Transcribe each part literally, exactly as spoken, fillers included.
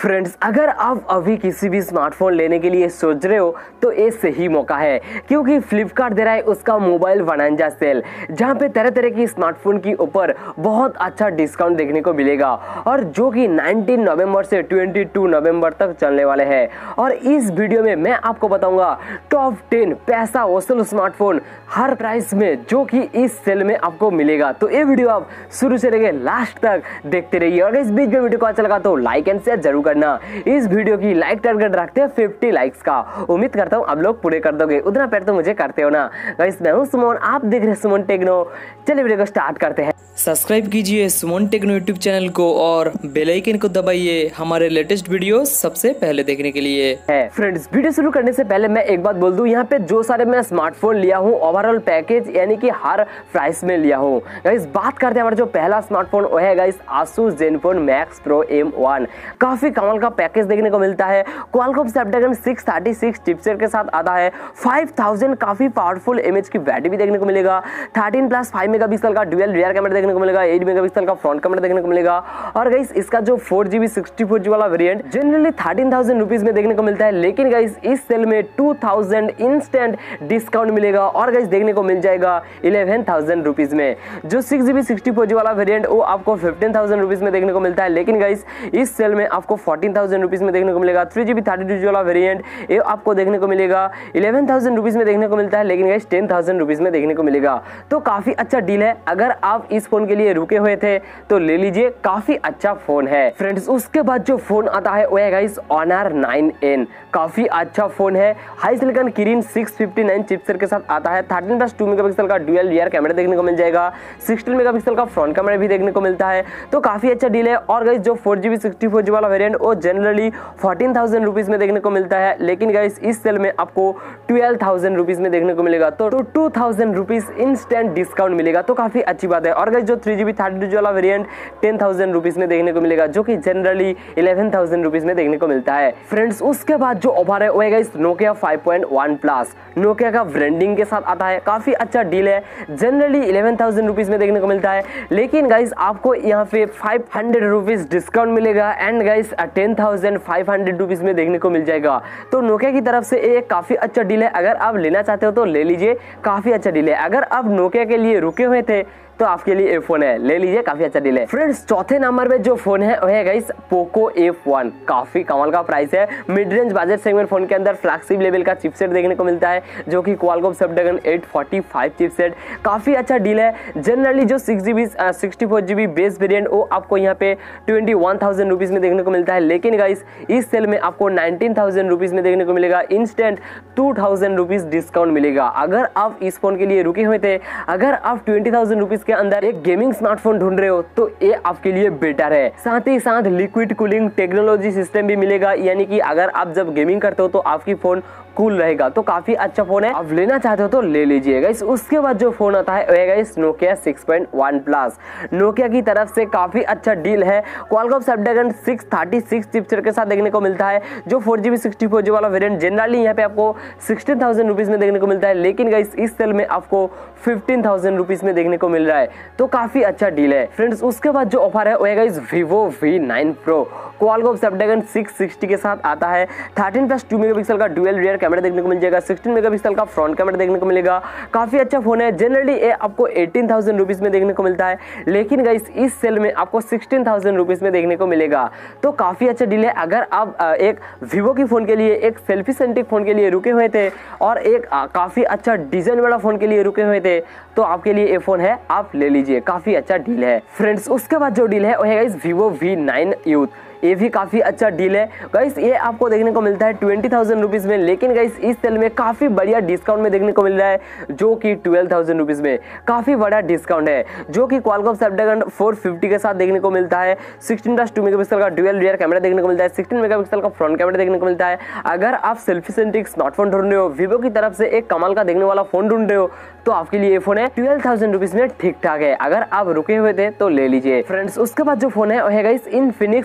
Friends, अगर आप अभी किसी भी स्मार्टफोन लेने के लिए सोच रहे हो तो ये सही मौका है, क्योंकि फ्लिपकार्ट दे रहा है उसका मोबाइल वनांजा सेल, जहां पे तरह तरह की स्मार्टफोन के ऊपर बहुत अच्छा डिस्काउंट देखने को मिलेगा और जो कि उन्नीस नवंबर से बाईस नवंबर तक चलने वाले हैं। और इस वीडियो में मैं आपको बताऊंगा टॉप टेन पैसा वसूल स्मार्टफोन हर प्राइस में जो कि इस सेल में आपको मिलेगा। तो ये वीडियो आप शुरू से लेकर लास्ट तक देखते रहिए और इस बीच में वीडियो को अच्छा लगा तो लाइक एंड शेयर जरूर करना। इस वीडियो की लाइक टारगेट रखते हैं पचास लाइक्स का, उम्मीद करता हूँ आप लोग पूरे कर दोगे, उतना प्यार तो मुझे करते हो ना। गाइस मैं हूँ सुमन, आप देख रहे हैं सुमन टेक्नो। चलिए वीडियो को स्टार्ट करते हैं। सब्सक्राइब कीजिए सुमन टेक्नो यूट्यूब चैनल को और बेल आइकन को दबाइए हमारे लेटेस्ट वीडियो सबसे पहले देखने के लिए। है फ्रेंड्स, वीडियो शुरू करने से पहले मैं एक बात बोल दूं, यहाँ पे जो सारे मैं स्मार्टफोन लिया हूँ ओवरऑल पैकेज यानी कि हर प्राइस में लिया हूँ। गाइस बात करते हैं हमारा जो पहला स्मार्टफोन वो है guys Asus Zenfone Max Pro M one. काफी कमाल का पैकेज देखने को मिलता है। Qualcomm Snapdragon six thirty six chipset के साथ आता है। फाइव थाउजेंड काफी पावरफुल इमेज की बैटरी भी देखने को मिलेगा। थर्टीन प्लस फाइव मेगापिक्सल का डुअल रियर कैमरा देखने को मिलेगा। एट मेगापिक्सल का फ्रंट कैमरा देखने को मिलेगा। और गाइस इसका जो four GB sixty four GB वाला variant generally thirteen thousand rupees में देखने को मिलता है, लेकिन गाइस इस सेल में टू थाउजेंड इंस्टेंट डिस्काउंट मिलेगा और गाइस देखने को मिल जाएगा इलेवन थाउजेंड रुपीज में। जो six GB sixty four GB वाला वेरिएंट वो आपको फिफ्टीन थाउजेंड रुपीज में देखने को मिलता है, लेकिन गाइस इस सेल में आपको फोर्टीन थाउजेंड रुपीज में देखने को मिलेगा। Three GB thirty two GB वाला वेरिएंट ये आपको देखने को मिलेगा इलेवन थाउजेंड रुपीज में देखने को मिलता है, लेकिन गाइस टेन थाउजेंड रुपीज में देखने को मिलेगा। तो काफी अच्छा डील है, अगर आप इस फोन के लिए रुके हुए थे तो ले लीजिए, काफी अच्छा फोन है। फ्रेंड्स उसके बाद जो फोन आता है वो है गाइस Honor नाइन एन। काफी अच्छा फोन है। HiSilicon Kirin six fifty nine chipset के साथ आता है। थर्टीन प्लस टू मेगापिक्सल का डुअल रियर कैमरा देखने को मिल जाएगा। सिक्सटीन मेगापिक्सल का फ्रंट कैमरा भी देखने को मिलता है। तो काफी अच्छा डील है। और गाइस जो four GB sixty four GB वाला वेरिएंट वो जनरली फोर्टीन थाउजेंड रुपीज में देखने को मिलता है, लेकिन गाइस इस सेल में आपको ट्वेल्व थाउजेंड रुपीज में देखने को मिलेगा। तो two thousand rupees instant discount मिलेगा, तो काफी अच्छी बात है। और गाइस जो three GB thirty two GB वाला वेरिएंट टेन थाउजेंड रुपीज में देखने को मिलेगा, जो कि जनरली इलेवन थाउजेंड रुपीज में देखने को मिलता है। फ्रेंड्स उसके बाद जो ऑफर है वो है guys Nokia five point one plus. Nokia का ब्रांडिंग के साथ आता है। काफी अच्छा डील है। जनरली इलेवन थाउजेंड रुपीज में देखने को मिलता है, लेकिन गाइस आपको यहाँ पे फाइव हंड्रेड रुपीज डिस्काउंट मिलेगा and guys ten thousand five hundred rupees में देखने को मिल जाएगा। तो Nokia की तरफ से एक काफी अच्छा डील है। अगर आप लेना चाहते हो तो ले लीजिए, काफी अच्छा डील है। अगर आप Nokia के लिए रुके हुए थे तो आपके लिए ये फोन है, ले लीजिए, काफी अच्छा डील है। फ्रेंड्स चौथे नंबर पे जो फोन है वो है गाइस पोको एफ वन। काफी कमाल का प्राइस है। Mid range budget segment phone के अंदर फ्लैगशिप लेवल का चिपसेट देखने को मिलता है, जो कि Qualcomm Snapdragon eight forty five chipset. काफी अच्छा डील है। जनरली जो six GB sixty four GB base variant वो आपको यहाँ पे ट्वेंटी वन थाउजेंड रुपीज में देखने को मिलता है, लेकिन गाइस इस सेल में आपको नाइनटीन थाउजेंड रुपीज में देखने को मिलेगा। Instant two thousand rupees discount मिलेगा। अगर आप इस फोन के लिए रुके हुए थे, अगर आप ट्वेंटी थाउजेंड रुपीज के अंदर एक गेमिंग स्मार्टफोन ढूंढ रहे हो तो ये आपके लिए बेटर है। साथ ही साथ लिक्विड कूलिंग टेक्नोलॉजी सिस्टम भी मिलेगा, यानी कि अगर आप जब गेमिंग करते हो तो आपकी फोन कूल रहेगा। तो काफी अच्छा फोन है, आप लेना चाहते हो तो ले लीजिएगा। उसके बाद जो फोन आता है वो है इस Nokia six point one plus. Nokia की तरफ से काफी अच्छा डील है। Qualcomm Snapdragon six thirty six chipset के साथ देखने को मिलता है। जो four GB sixty four GB वाला वेरिएंट जनरली यहाँ पे आपको सिक्सटीन थाउजेंड रुपीज में देखने को मिलता है, लेकिन गाइस इस सेल में आपको फिफ्टीन थाउजेंड रुपीज में देखने को मिल रहा है। तो काफी अच्छा डील है। फ्रेंड्स उसके बाद जो ऑफर है वो है इस Vivo V nine Pro। Qualcomm Snapdragon six sixty के साथ आता है। थर्टीन प्लस टू मेगापिक्सल का डुअल रियर कैमरा देखने को मिल जाएगा। सिक्सटीन मेगापिक्सल का फ्रंट कैमरा देखने को मिलेगा। काफी अच्छा फोन है। जनरली ये आपको एटीन थाउजेंड रुपीज में देखने को मिलता है, लेकिन गाइस इस सेल में आपको सिक्सटीन थाउजेंड रुपीज में देखने को मिलेगा। तो काफी अच्छा डील है। अगर आप एक Vivo की फोन के लिए, एक सेल्फी सेंट्रिक फोन के लिए रुके हुए थे और एक काफी अच्छा डिजाइन वाला फोन के लिए रुके हुए थे तो आपके लिए ये फोन है, आप ले लीजिए, काफी अच्छा डील है। फ्रेंड्स उसके बाद जो डील है वो है guys Vivo V nine youth. ये भी काफी अच्छा डील है। गाइस ये आपको देखने को मिलता है ट्वेंटी थाउजेंड रुपीज में, लेकिन गाइस इस सेल में काफी बढ़िया डिस्काउंट में देखने को मिल रहा है, जो कि ट्वेल्व थाउजेंड रुपीज में काफी बड़ा डिस्काउंट है, जो कि क्वालकॉम स्नैपड्रैगन फोर फिफ्टी के साथ देखने को मिलता है। सिक्सटीन प्लस टू मेगापिक्सल का डुअल रियर कैमरा देखने को मिलता है। सिक्सटीन मेगापिक्सल का फ्रंट कैमरा देखने को मिलता है। अगर आप सेल्फी सेंट्रिक स्मार्टफोन ढूंढ रहे हो, Vivo की तरफ से एक कमाल का देखने वाला फोन ढूंढ रहे हो, तो आपके लिए ये फोन है ट्वेल्व थाउजेंड रुपीज में ठीक ठाक है। अगर आप रुके हुए थे तो ले लीजिए। फ्रेंड्स उसके बाद जो फोन है वो है गाइस इनफिनिक्स नोट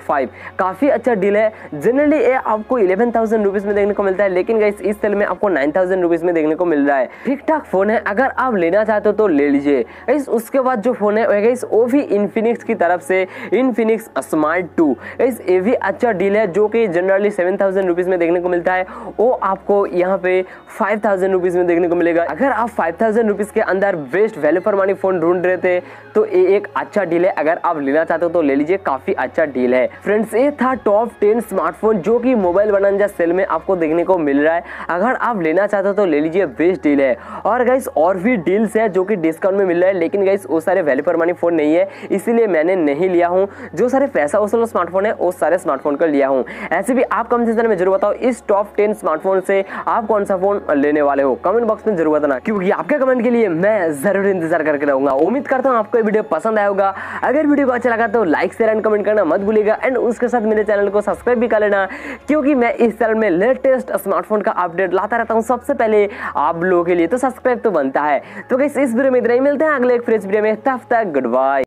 फाइव काफी अच्छा डील है। जनरली ये आपको इलेवन थाउजेंड रुपीज में देखने को मिलता है, लेकिन गाइस इस सेल में आपको नाइन थाउजेंड रुपीज में देखने को मिल रहा है। ठीक ठाक फोन है, अगर आप लेना चाहते हो तो ले लीजिए। गाइस उसके बाद जो फोन है गाइस वो भी इन्फिनिक्स की तरफ से इन्फिनिक्स स्मार्ट टू। गाइस ये भी अच्छा डील है जो कि जनरली सेवन थाउजेंड रुपीज में देखने को मिलता है, वो आपको यहाँ पे फाइव थाउजेंड रुपीज में देखने को मिलेगा। अगर आप फाइव थाउजेंड रुपीज के अंदर best value for money phone ढूंढ रहे थे तो ये एक अच्छा डील है, अगर आप लेना चाहते हो तो ले लीजिए, काफी अच्छा डील है। फ्रेंड्स ये था टॉप टेन स्मार्टफोन जो कि मोबाइल बनाने सेल में आपको देखने को मिल रहा है। अगर आप लेना चाहते हो तो ले लीजिए, बेस्ट डील है। और गाइस और भी डील्स है जो कि डिस्काउंट में मिल रहा है, लेकिन गाइस वो सारे वैल्यू फॉर मनी फोन नहीं है, इसीलिए मैंने नहीं लिया हूँ। जो सारे पैसा वसूल स्मार्टफोन है वो सारे स्मार्टफोन को लिया हूँ। ऐसे भी आप कमेंट सेक्शन में जरूर बताओ इस टॉप टेन स्मार्टफोन से आप कौन सा फोन लेने वाले हो, कमेंट बॉक्स में जरूर बताना, क्योंकि आपके कमेंट के लिए मैं जरूर इंतजार करके रहूंगा। उम्मीद करता हूँ आपको ये वीडियो पसंद आया होगा। अगर वीडियो को अच्छा लगा तो लाइक शेयर एंड कमेंट करना मत भूलिएगा, एंड उसके साथ मेरे चैनल को सब्सक्राइब भी कर लेना, क्योंकि मैं इस चैनल में लेटेस्ट स्मार्टफोन का अपडेट लाता रहता हूँ सबसे पहले आप लोगों के लिए, तो सब्सक्राइब तो बनता है। तो गाइस इस वीडियो में इतना ही, मिलते हैं अगले एक फ्रेश वीडियो में, तब तक गुड बाय।